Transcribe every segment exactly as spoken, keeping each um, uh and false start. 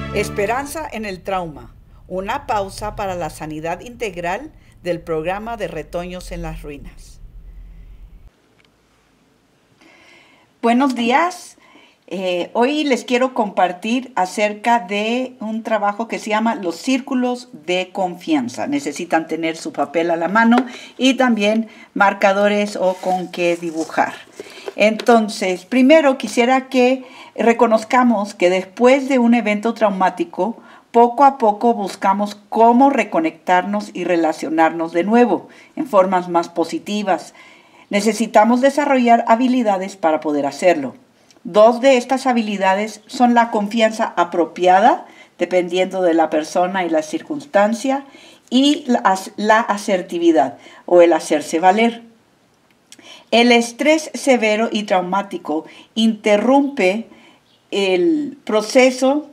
Esperanza en el trauma, una pausa para la sanidad integral del programa de Retoños en las Ruinas. Buenos días, eh, hoy les quiero compartir acerca de un trabajo que se llama los círculos de confianza. Necesitan tener su papel a la mano y también marcadores o con qué dibujar. Entonces, primero quisiera que reconozcamos que después de un evento traumático, poco a poco buscamos cómo reconectarnos y relacionarnos de nuevo en formas más positivas. Necesitamos desarrollar habilidades para poder hacerlo. Dos de estas habilidades son la confianza apropiada, dependiendo de la persona y la circunstancia, y la, la asertividad o el hacerse valer. El estrés severo y traumático interrumpe el proceso,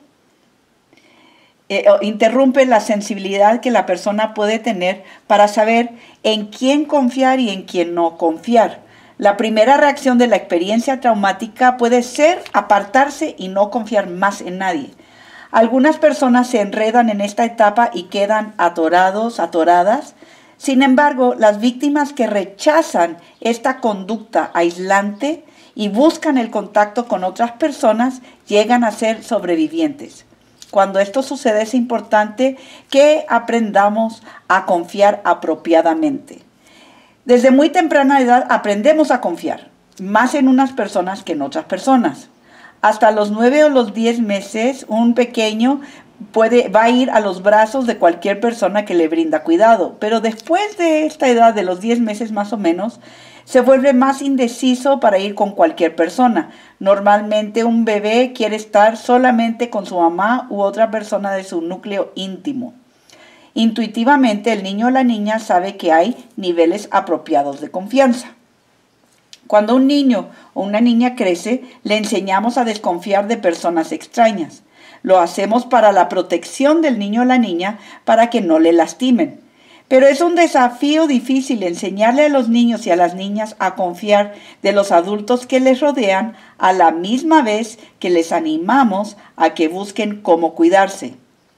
eh, interrumpe la sensibilidad que la persona puede tener para saber en quién confiar y en quién no confiar. La primera reacción de la experiencia traumática puede ser apartarse y no confiar más en nadie. Algunas personas se enredan en esta etapa y quedan atorados, atoradas. Sin embargo, las víctimas que rechazan esta conducta aislante y buscan el contacto con otras personas llegan a ser sobrevivientes. Cuando esto sucede es importante que aprendamos a confiar apropiadamente. Desde muy temprana edad aprendemos a confiar, más en unas personas que en otras personas. Hasta los nueve o los diez meses, un pequeño puede, va a ir a los brazos de cualquier persona que le brinda cuidado. Pero después de esta edad, de los diez meses más o menos, se vuelve más indeciso para ir con cualquier persona. Normalmente un bebé quiere estar solamente con su mamá u otra persona de su núcleo íntimo. Intuitivamente el niño o la niña sabe que hay niveles apropiados de confianza. Cuando un niño o una niña crece, le enseñamos a desconfiar de personas extrañas. Lo hacemos para la protección del niño o la niña, para que no le lastimen. Pero es un desafío difícil enseñarle a los niños y a las niñas a confiar de los adultos que les rodean, a la misma vez que les animamos a que busquen cómo cuidarse.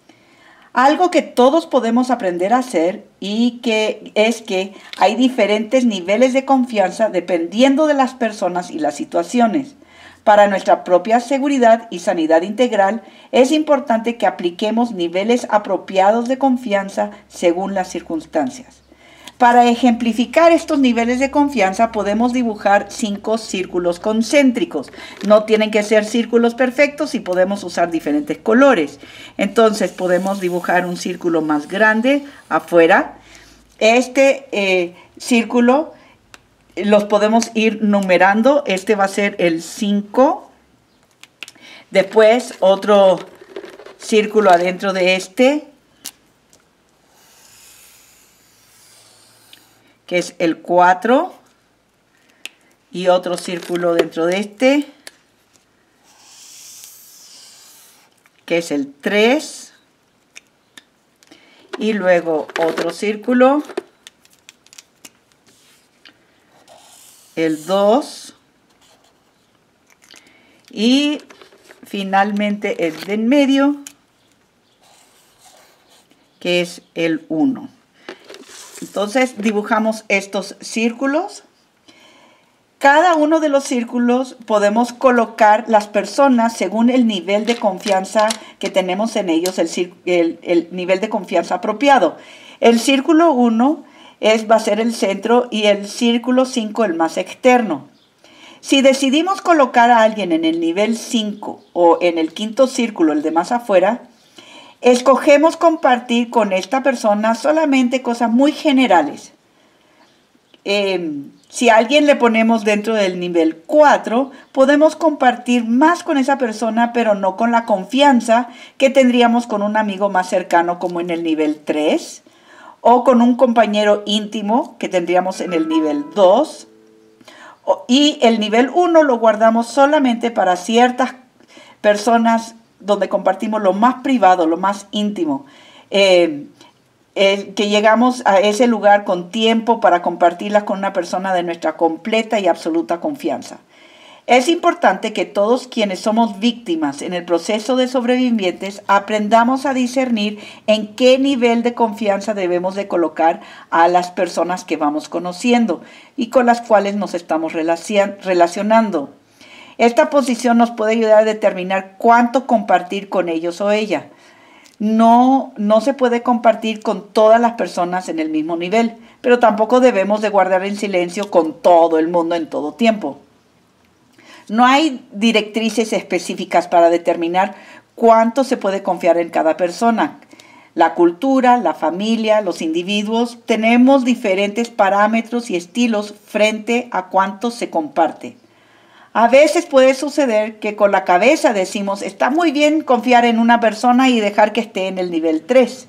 Algo que todos podemos aprender a hacer y que es que hay diferentes niveles de confianza dependiendo de las personas y las situaciones. Para nuestra propia seguridad y sanidad integral, es importante que apliquemos niveles apropiados de confianza según las circunstancias. Para ejemplificar estos niveles de confianza, podemos dibujar cinco círculos concéntricos. No tienen que ser círculos perfectos y podemos usar diferentes colores. Entonces, podemos dibujar un círculo más grande afuera. Este eh, círculo los podemos ir numerando. Este va a ser el cinco. Después otro círculo adentro de este, que es el cuatro. Y otro círculo dentro de este, que es el tres. Y luego otro círculo, el dos, y finalmente el de en medio, que es el uno. Entonces dibujamos estos círculos. Cada uno de los círculos podemos colocar las personas según el nivel de confianza que tenemos en ellos, el, el, el nivel de confianza apropiado. El círculo uno Es, va a ser el centro y el círculo cinco el más externo. Si decidimos colocar a alguien en el nivel cinco o en el quinto círculo, el de más afuera, escogemos compartir con esta persona solamente cosas muy generales. Eh, si a alguien le ponemos dentro del nivel cuatro, podemos compartir más con esa persona, pero no con la confianza que tendríamos con un amigo más cercano como en el nivel tres. O con un compañero íntimo que tendríamos en el nivel dos. Y el nivel uno lo guardamos solamente para ciertas personas donde compartimos lo más privado, lo más íntimo. Eh, eh, que llegamos a ese lugar con tiempo para compartirlas con una persona de nuestra completa y absoluta confianza. Es importante que todos quienes somos víctimas en el proceso de sobrevivientes aprendamos a discernir en qué nivel de confianza debemos de colocar a las personas que vamos conociendo y con las cuales nos estamos relacionando. Esta posición nos puede ayudar a determinar cuánto compartir con ellos o ella. No, no se puede compartir con todas las personas en el mismo nivel, pero tampoco debemos de guardar en silencio con todo el mundo en todo tiempo. No hay directrices específicas para determinar cuánto se puede confiar en cada persona. La cultura, la familia, los individuos, tenemos diferentes parámetros y estilos frente a cuánto se comparte. A veces puede suceder que con la cabeza decimos, está muy bien confiar en una persona y dejar que esté en el nivel tres.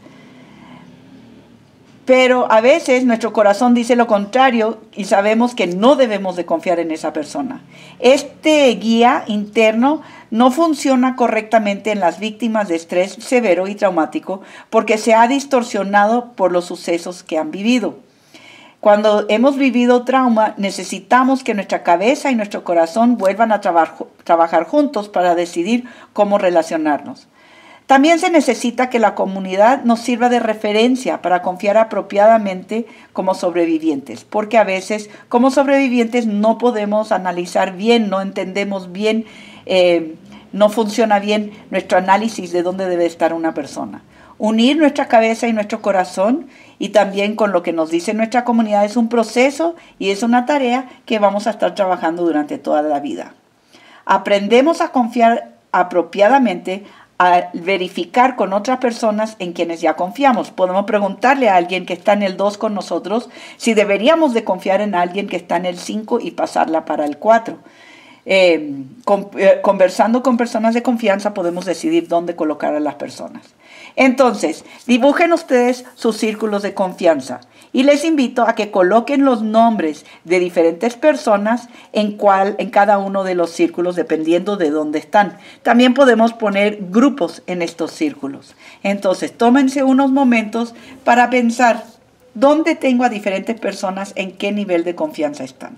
Pero a veces nuestro corazón dice lo contrario y sabemos que no debemos de confiar en esa persona. Este guía interno no funciona correctamente en las víctimas de estrés severo y traumático porque se ha distorsionado por los sucesos que han vivido. Cuando hemos vivido trauma, necesitamos que nuestra cabeza y nuestro corazón vuelvan a traba- trabajar juntos para decidir cómo relacionarnos. También se necesita que la comunidad nos sirva de referencia para confiar apropiadamente como sobrevivientes, porque a veces como sobrevivientes no podemos analizar bien, no entendemos bien, eh, no funciona bien nuestro análisis de dónde debe estar una persona. Unir nuestra cabeza y nuestro corazón y también con lo que nos dice nuestra comunidad es un proceso y es una tarea que vamos a estar trabajando durante toda la vida. Aprendemos a confiar apropiadamente a verificar con otras personas en quienes ya confiamos. Podemos preguntarle a alguien que está en el dos con nosotros si deberíamos de confiar en alguien que está en el cinco y pasarla para el cuatro. Eh, con, eh, conversando con personas de confianza podemos decidir dónde colocar a las personas. Entonces, dibujen ustedes sus círculos de confianza y les invito a que coloquen los nombres de diferentes personas en, cual, en cada uno de los círculos dependiendo de dónde están. También podemos poner grupos en estos círculos. Entonces, tómense unos momentos para pensar dónde tengo a diferentes personas, en qué nivel de confianza están.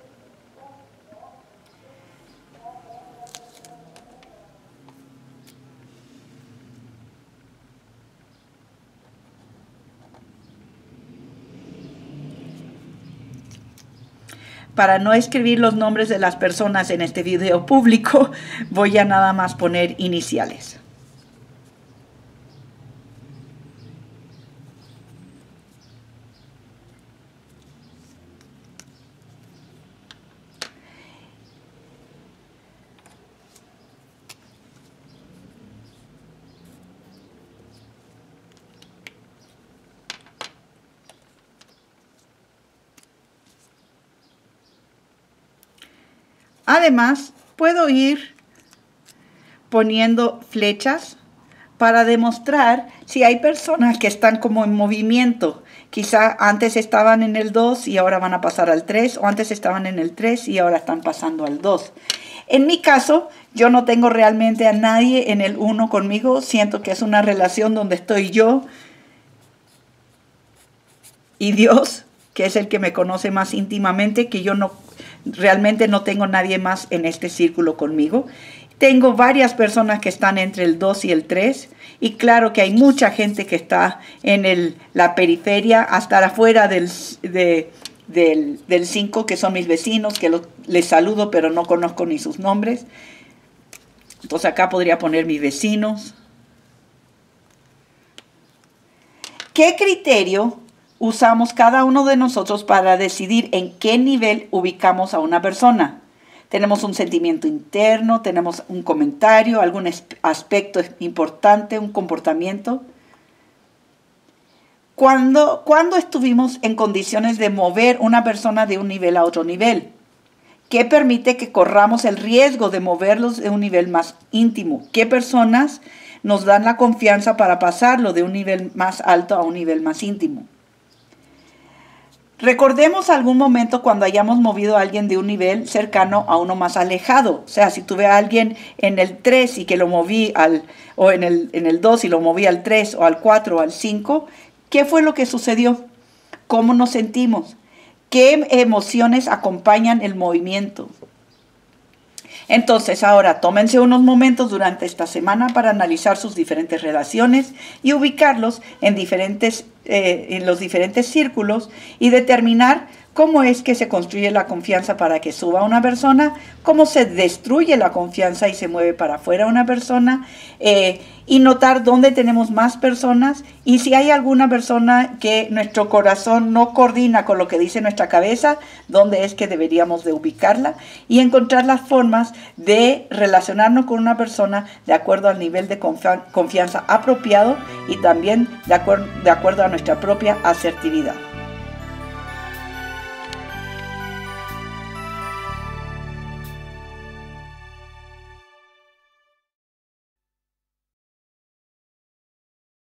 Para no escribir los nombres de las personas en este video público, voy a nada más poner iniciales. Además, puedo ir poniendo flechas para demostrar si hay personas que están como en movimiento. Quizá antes estaban en el dos y ahora van a pasar al tres, o antes estaban en el tres y ahora están pasando al dos. En mi caso, yo no tengo realmente a nadie en el uno conmigo. Siento que es una relación donde estoy yo y Dios, que es el que me conoce más íntimamente, que yo no realmente no tengo nadie más en este círculo conmigo. Tengo varias personas que están entre el dos y el tres, y claro que hay mucha gente que está en el, la periferia, hasta afuera del, de, del, del cinco, que son mis vecinos, que los, les saludo pero no conozco ni sus nombres. Entonces acá podría poner mis vecinos. ¿Qué criterio usamos cada uno de nosotros para decidir en qué nivel ubicamos a una persona? Tenemos un sentimiento interno, tenemos un comentario, algún aspecto importante, un comportamiento. ¿Cuándo, ¿Cuándo estuvimos en condiciones de mover una persona de un nivel a otro nivel? ¿Qué permite que corramos el riesgo de moverlos de un nivel más íntimo? ¿Qué personas nos dan la confianza para pasarlo de un nivel más alto a un nivel más íntimo? Recordemos algún momento cuando hayamos movido a alguien de un nivel cercano a uno más alejado. O sea, si tuve a alguien en el tres y que lo moví al, o en el, en el dos y lo moví al tres o al cuatro o al cinco, ¿qué fue lo que sucedió? ¿Cómo nos sentimos? ¿Qué emociones acompañan el movimiento? Entonces, ahora tómense unos momentos durante esta semana para analizar sus diferentes relaciones y ubicarlos en, diferentes, eh, en los diferentes círculos y determinar cómo es que se construye la confianza para que suba una persona, cómo se destruye la confianza y se mueve para afuera una persona, eh, y notar dónde tenemos más personas y si hay alguna persona que nuestro corazón no coordina con lo que dice nuestra cabeza, dónde es que deberíamos de ubicarla y encontrar las formas de relacionarnos con una persona de acuerdo al nivel de confianza apropiado y también de acuerdo, de acuerdo a nuestra propia asertividad.